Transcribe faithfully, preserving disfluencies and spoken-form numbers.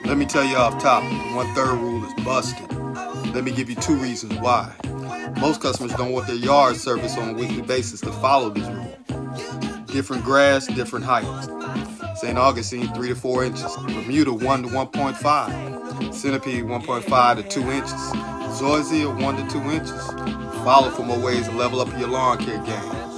Let me tell you off top, the one-third rule is busted. Let me give you two reasons why. Most customers don't want their yard serviced on a weekly basis to follow this rule. Different grass, different heights. Saint Augustine, three to four inches. Bermuda, one to one point five. Centipede, one point five to two inches. Zoysia, one to two inches. Follow for more ways to level up your lawn care game.